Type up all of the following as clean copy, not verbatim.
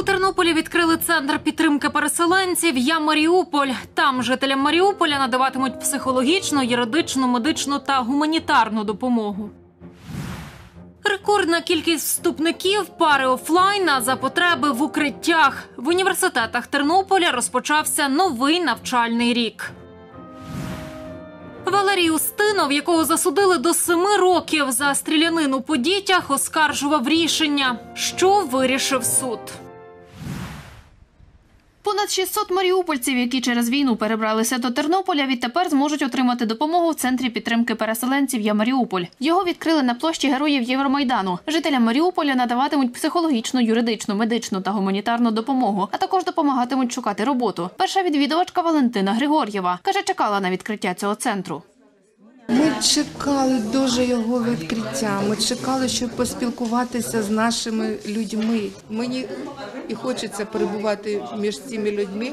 Тернополі відкрили центр підтримки переселенців «Я Маріуполь». Там жителям Маріуполя надаватимуть психологічну, юридичну, медичну та гуманітарну допомогу. Рекордна кількість вступників пари офлайн, а за потреби в укриттях. В університетах Тернополя розпочався новий навчальний рік. Валерій Устинов, якого засудили до 7 років за стрілянину по дітях, оскаржував рішення. Що вирішив суд? Понад 600 маріупольців, які через війну перебралися до Тернополя, відтепер зможуть отримати допомогу в Центрі підтримки переселенців «Я Маріуполь». Його відкрили на площі Героїв Євромайдану. Жителям Маріуполя надаватимуть психологічну, юридичну, медичну та гуманітарну допомогу, а також допомагатимуть шукати роботу. Перша відвідувачка Валентина Григор'єва каже, чекала на відкриття цього центру. Ми чекали дуже його відкриття, ми чекали, щоб поспілкуватися з нашими людьми. Мені і хочеться перебувати між цими людьми,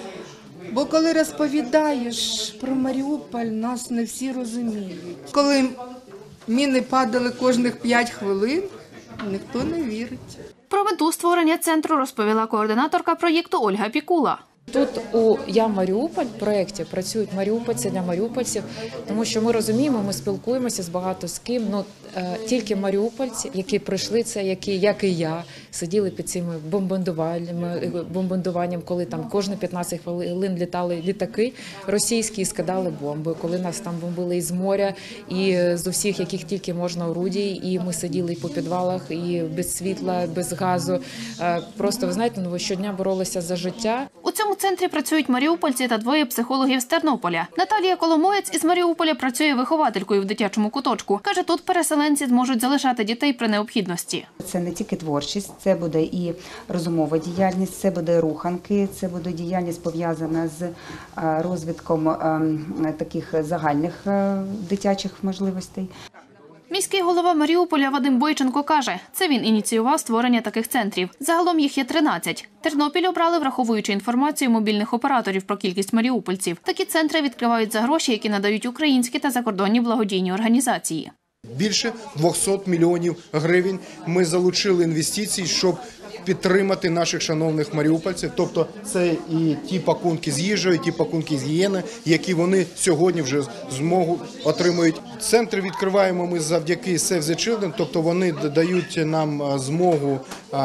бо коли розповідаєш про Маріуполь, нас не всі розуміють. Коли міни падали кожних 5 хвилин, ніхто не вірить. Про мету створення центру розповіла координаторка проєкту Ольга Пікула. Тут у «Я Маріуполь» проєкті працюють маріупольці для маріупольців, тому що ми розуміємо, ми спілкуємося з багато з ким, тільки маріупольці, які пройшли це, які, як і я, сиділи під цими бомбардуванням, коли там кожні 15 хвилин літали літаки російські і скидали бомби, коли нас там бомбили із моря, і з усіх, яких тільки можна орудій, і ми сиділи і по підвалах, і без світла, без газу. Просто, ви знаєте, щодня боролися за життя. У цьому центрі працюють маріупольці та 2 психологів з Тернополя. Наталія Коломоєць із Маріуполя працює вихователькою в дитячому куточку. Каже, тут переселенці зможуть залишати дітей при необхідності. Це не тільки творчість, це буде і розумова діяльність, це буде руханки, це буде діяльність пов'язана з розвитком таких загальних дитячих можливостей. Міський голова Маріуполя Вадим Бойченко каже, це він ініціював створення таких центрів. Загалом їх є 13. Тернопіль обрали, враховуючи інформацію мобільних операторів про кількість маріупольців. Такі центри відкривають за гроші, які надають українські та закордонні благодійні організації. Більше 200 мільйонів гривень ми залучили інвестицій, щоб підтримати наших шановних маріупольців. Тобто це і ті пакунки з їжею, і ті пакунки з гігієни, які вони сьогодні вже змогу отримують. Центри відкриваємо ми завдяки Save the Children, тобто вони дають нам змогу.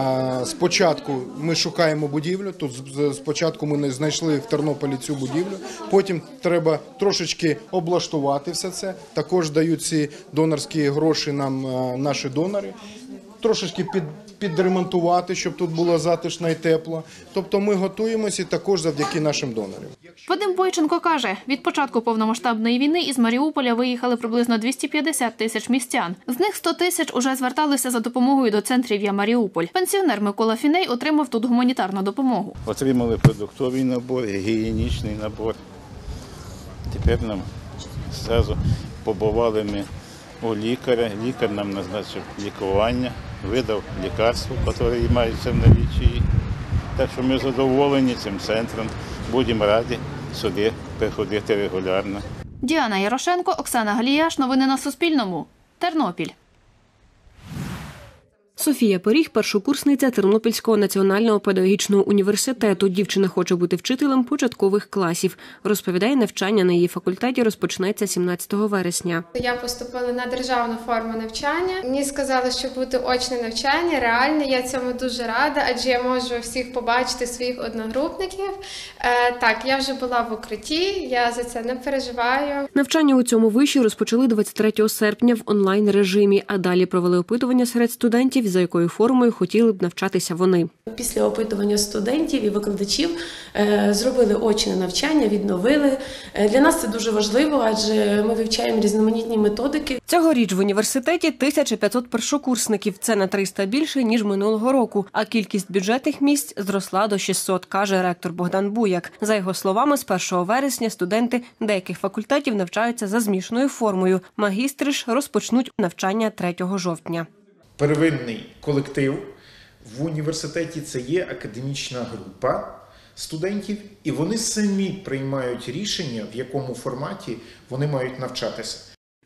Спочатку ми шукаємо будівлю, тут спочатку ми не знайшли в Тернополі цю будівлю, потім треба трошечки облаштувати все це, також дають ці донорські гроші нам наші донори, трошечки підремонтувати, щоб тут було затишно і тепло. Тобто ми готуємося також завдяки нашим донорам. Вадим Бойченко каже, від початку повномасштабної війни із Маріуполя виїхали приблизно 250 тисяч містян. З них 100 тисяч уже зверталися за допомогою до центрів «Я Маріуполь». Пенсіонер Микола Фіней отримав тут гуманітарну допомогу. Отримали продуктовий набор, гігієнічний набор. Тепер нам одразу побували ми у лікаря. Лікар нам назначив лікування, видав лікарство, яке маються в наліччі. Так що ми задоволені цим центром, будемо раді сюди приходити регулярно. Діана Ярошенко, Оксана Галіяш. Новини на Суспільному. Тернопіль. Софія Періг – першокурсниця Тернопільського національного педагогічного університету. Дівчина хоче бути вчителем початкових класів. Розповідає, навчання на її факультеті розпочнеться 17 вересня. Я поступила на державну форму навчання. Мені сказали, що буде очне навчання, реальне. Я цьому дуже рада, адже я можу всіх побачити, своїх одногрупників. Так, я вже була в укритті, я за це не переживаю. Навчання у цьому виші розпочали 23 серпня в онлайн-режимі, а далі провели опитування серед студентів, за якою формою хотіли б навчатися вони. Після опитування студентів і викладачів зробили очне навчання, відновили. Для нас це дуже важливо, адже ми вивчаємо різноманітні методики. Цьогоріч в університеті 1500 першокурсників. Це на 300 більше, ніж минулого року. А кількість бюджетних місць зросла до 600, каже ректор Богдан Буяк. За його словами, з 1 вересня студенти деяких факультетів навчаються за змішаною формою. Магістри ж розпочнуть навчання 3 жовтня. Первинний колектив в університеті – це є академічна група студентів, і вони самі приймають рішення, в якому форматі вони мають навчатися.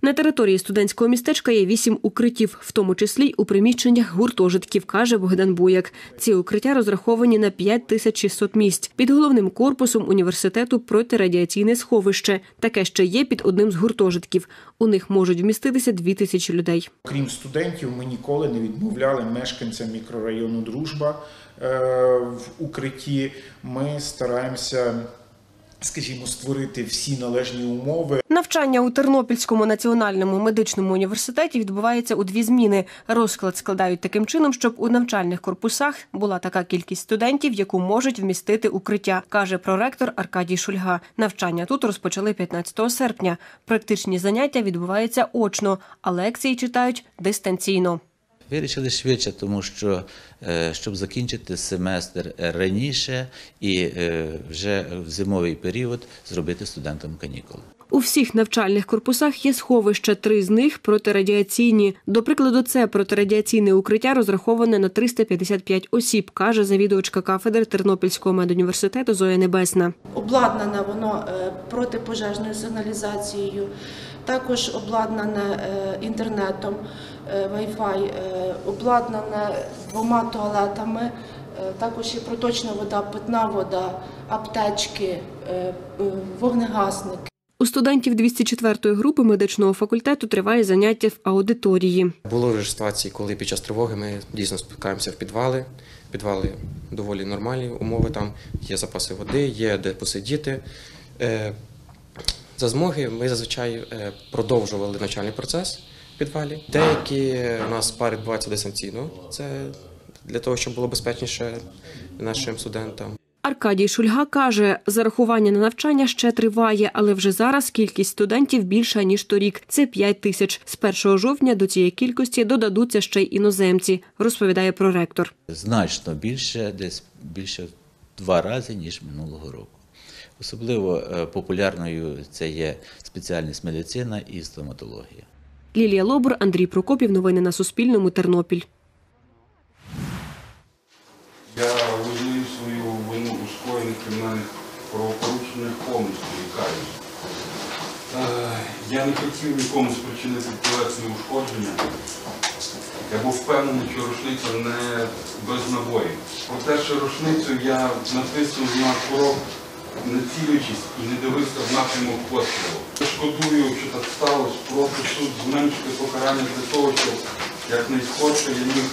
На території студентського містечка є 8 укриттів, в тому числі й у приміщеннях гуртожитків, каже Богдан Буяк. Ці укриття розраховані на 5600 місць. Під головним корпусом університету протирадіаційне сховище. Таке ще є під одним з гуртожитків. У них можуть вміститися 2000 людей. Крім студентів, ми ніколи не відмовляли мешканцям мікрорайону «Дружба» в укритті. Ми стараємося, скажімо, створити всі належні умови. Навчання у Тернопільському національному медичному університеті відбувається у 2 зміни. Розклад складають таким чином, щоб у навчальних корпусах була така кількість студентів, яку можуть вмістити укриття, каже проректор Аркадій Шульга. Навчання тут розпочали 15 серпня. Практичні заняття відбуваються очно, а лекції читають дистанційно. Вирішили швидше, тому що, щоб закінчити семестр раніше і вже в зимовий період зробити студентам канікули. У всіх навчальних корпусах є сховища, 3 з них протирадіаційні. До прикладу, це протирадіаційне укриття розраховане на 355 осіб, каже завідувачка кафедри Тернопільського медуніверситету Зоя Небесна. Обладнане воно протипожежною сигналізацією, також обладнане інтернетом, Wi-Fi, обладнане 2 туалетами, також є проточна вода, питна вода, аптечки, вогнегасники. У студентів 204-ї групи медичного факультету триває заняття в аудиторії. Було вже ситуації, коли під час тривоги ми дійсно спускаємося в підвали. Підвали доволі нормальні умови, там є запаси води, є де посидіти. За змоги ми зазвичай продовжували навчальний процес в підвалі. Деякі у нас пари відбуваються дистанційно, це для того, щоб було безпечніше нашим студентам. Аркадій Шульга каже, зарахування на навчання ще триває, але вже зараз кількість студентів більша, ніж торік. Це 5000. З 1 жовтня до цієї кількості додадуться ще й іноземці, розповідає проректор. Значно більше, десь більше в 2 рази, ніж минулого року. Особливо популярною це є спеціальність медицина і стоматологія. Лілія Лобур, Андрій Прокопів. Новини на Суспільному. Тернопіль. Я визнаю свою вину у скоєнні кримінальних правопорушень повністю і каюсь. Я не хотів нікому спричинити тілесні ушкодження. Я був впевнений, що рушниця не без набоїв. Проте, що рушницю я натиснув на курок, не цілюючись і не дивився в напрямок пострілу. Шкодую, що так сталося. Прошу суд зменшити покарання для того, щоб якнайскоріше я міг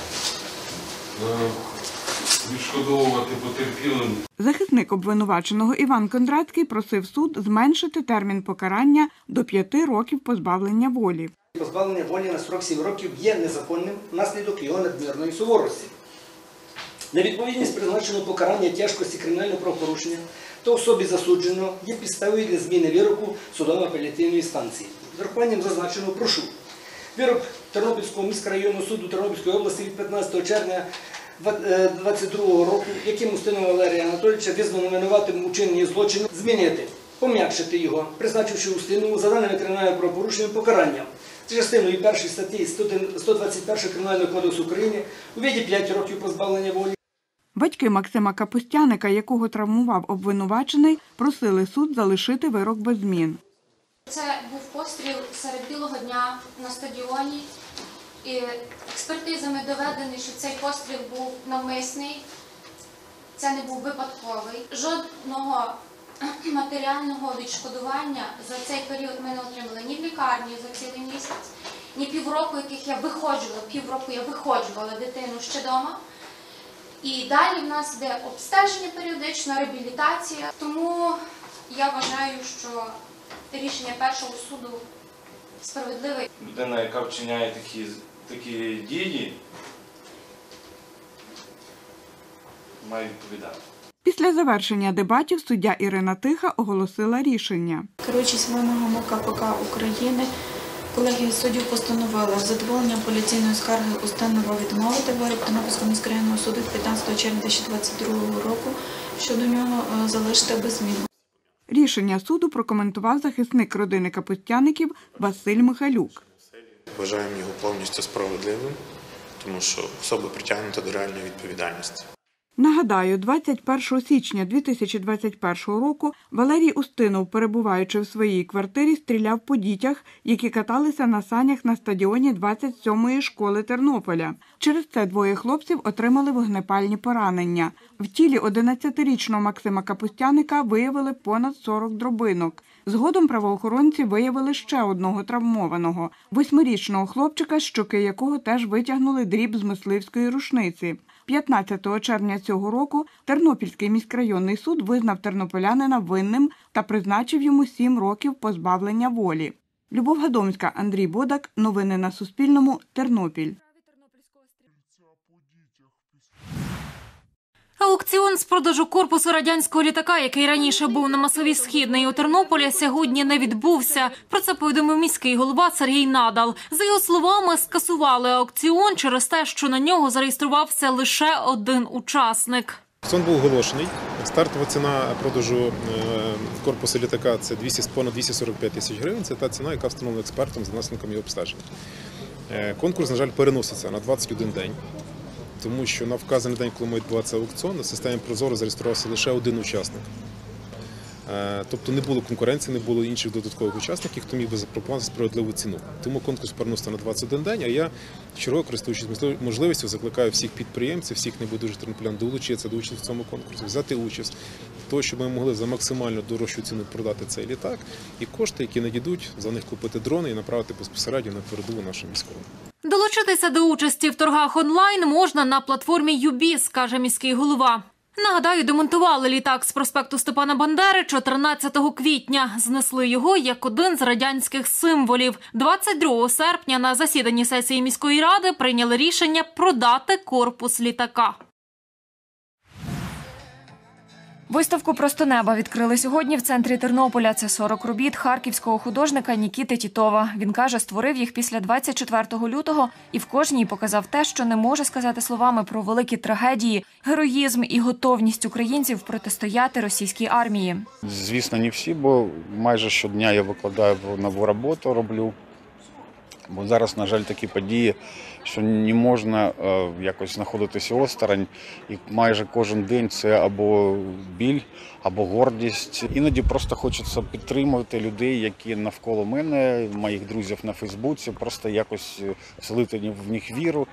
відшкодовувати потерпілим. Захисник обвинуваченого Іван Кондратський просив суд зменшити термін покарання до 5 років позбавлення волі. Позбавлення волі на строк 7 років є незаконним внаслідок його надмірної суворості. Невідповідність призначеного покарання тяжкості кримінального правопорушення та особі засудженого є підставою для зміни вироку судово-апеляційної інстанції. З урахуванням зазначеного прошу. Вирок Тернопільського міськрайонного суду Тернопільської області від 15 червня 2022 року, яким Устинова Валерія Анатолійовича визнано винуватим у вчиненні злочину, змінити, пом'якшити його, призначивши Устинову за даними кримінального правопорушення покарання за частиною 1 статті 121 Кримінального кодексу України у виді 5 років позбавлення волі. Батьки Максима Капустяника, якого травмував обвинувачений, просили суд залишити вирок без змін. Це був постріл серед білого дня на стадіоні. І експертизами доведено, що цей постріл був навмисний, це не був випадковий. Жодного матеріального відшкодування за цей період ми не отримали ні в лікарні за цілий місяць, ні півроку, яких я виходжувала дитину ще вдома. І далі в нас йде обстеження періодично, реабілітація. Тому я вважаю, що рішення першого суду справедливе. Людина, яка вчиняє такі дії, має відповідати. Після завершення дебатів суддя Ірина Тиха оголосила рішення. Керуючись вимогами КПК України, колегія суддів постановила з задоволенням апеляційної скарги Устинова відмовити вирок Тернопільського міськрайонного суду 15 червня 2022 року щодо нього залишити без змін. Рішення суду прокоментував захисник родини Капустяників Василь Михайлюк. Вважаємо його повністю справедливим, тому що особа притягнута до реальної відповідальності. Нагадаю, 21 січня 2021 року Валерій Устинов, перебуваючи в своїй квартирі, стріляв по дітях, які каталися на санях на стадіоні 27-ї школи Тернополя. Через це двоє хлопців отримали вогнепальні поранення. В тілі 11-річного Максима Капустяника виявили понад 40 дробинок. Згодом правоохоронці виявили ще одного травмованого – 8-річного хлопчика, з щоки якого теж витягнули дріб з мисливської рушниці. 15 червня цього року Тернопільський міськрайонний суд визнав тернополянина винним та призначив йому 7 років позбавлення волі. Любов Гадомська, Андрій Бодак. Новини на Суспільному. Тернопіль. Аукціон з продажу корпусу радянського літака, який раніше був на Масовій Східній у Тернополі, сьогодні не відбувся. Про це повідомив міський голова Сергій Надал. За його словами, скасували аукціон через те, що на нього зареєструвався лише один учасник. Аукціон був оголошений. Стартова ціна продажу корпусу літака – це понад 245 тисяч гривень. Це та ціна, яка встановлена експертом за наслідком його обстеження. Конкурс, на жаль, переноситься на 21 день. Тому що на вказаний день, коли має відбуватися аукціон, на системі ProZorro зареєструвався лише один учасник. Тобто не було конкуренції, не було інших додаткових учасників, хто міг би запропонувати справедливу ціну. Тому конкурс переноситься на 21 день, а я чергово, користуючись можливістю, закликаю всіх підприємців, всіх небайдужих тернополян долучитися до участі в цьому конкурсі, взяти участь, для того, щоб ми могли за максимально дорожчу ціну продати цей літак і кошти, які надійдуть, за них купити дрони і направити безпосередньо на передову нашим військовим. Долучитися до участі в торгах онлайн можна на платформі «Юбіз», каже міський голова. Нагадаю, демонтували літак з проспекту Степана Бандери 14 квітня. Знесли його як один з радянських символів. 22 серпня на засіданні сесії міської ради прийняли рішення продати корпус літака. Виставку «Просто неба» відкрили сьогодні в центрі Тернополя. Це 40 робіт харківського художника Нікіти Тітова. Він каже, створив їх після 24 лютого і в кожній показав те, що не може сказати словами про великі трагедії, героїзм і готовність українців протистояти російській армії. Звісно, не всі, бо майже щодня я викладаю нову роботу, роблю. Бо зараз, на жаль, такі події, що не можна якось знаходитися осторонь. І майже кожен день це або біль, або гордість. Іноді просто хочеться підтримувати людей, які навколо мене, моїх друзів на Фейсбуці, просто якось вселити в них віру.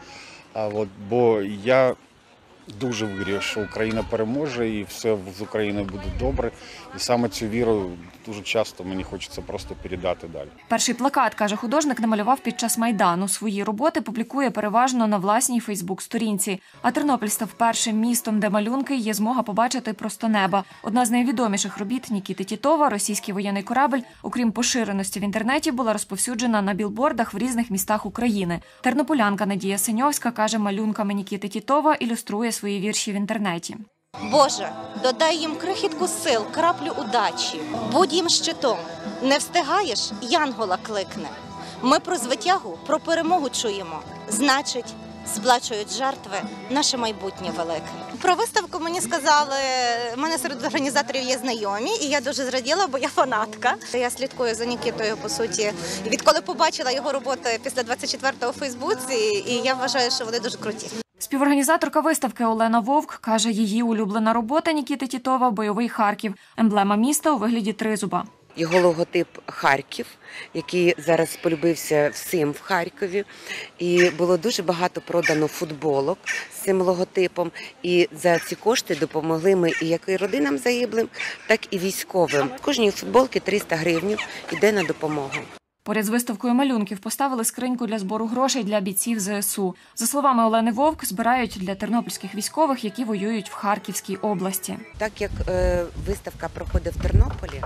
Бо я дуже вірю, що Україна переможе і все з Україною буде добре. І саме цю віру дуже часто мені хочеться просто передати далі. Перший плакат, каже художник, намалював під час Майдану. Свої роботи публікує переважно на власній Фейсбук-сторінці. А Тернопіль став першим містом, де малюнки є змога побачити просто неба. Одна з найвідоміших робіт Нікіти Тітова, російський воєнний корабль, окрім поширеності в інтернеті, була розповсюджена на білбордах в різних містах України. Тернополянка Надія Синьовська каже, малюнками Нікіти Тітова ілюструє свої вірші в інтернеті. Боже, додай їм крихітку сил, краплю удачі, будь їм щитом. Не встигаєш – янгола кликне. Ми про звитягу, про перемогу чуємо. Значить, сплачують жертви наше майбутнє велике. Про виставку мені сказали, в мене серед організаторів є знайомі, і я дуже зраділа, бо я фанатка. Я слідкую за Нікітою, по суті, відколи побачила його роботи після 24-го у Фейсбуці, і я вважаю, що вони дуже круті. Співорганізаторка виставки Олена Вовк каже, її улюблена робота Нікіти Тітова – бойовий Харків. Емблема міста у вигляді тризуба. Його логотип Харків, який зараз полюбився всім в Харкові. І було дуже багато продано футболок з цим логотипом. І за ці кошти допомогли ми і як і родинам загиблим, так і військовим. Кожній футболки 300 гривень йде на допомогу. Поряд з виставкою малюнів поставили скриньку для збору грошей для бійців ЗСУ. За словами Олени Вовк, збирають для тернопільських військових, які воюють в Харківській області. Так як виставка проходить в Тернополі,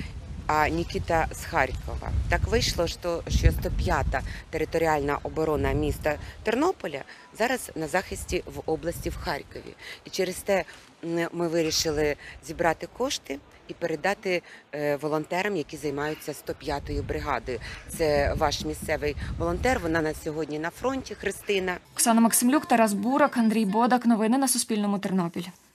а Нікіта з Харкова, так вийшло, що 105-та територіальна оборона міста Тернополя зараз на захисті в області в Харкові. І через те ми вирішили зібрати кошти і передати волонтерам, які займаються 105-ю бригадою. Це ваш місцевий волонтер, вона на сьогодні на фронті, Христина. Оксана Максимлюк, Тарас Бурак, Андрій Бодак. Новини на Суспільному. Тернопіль.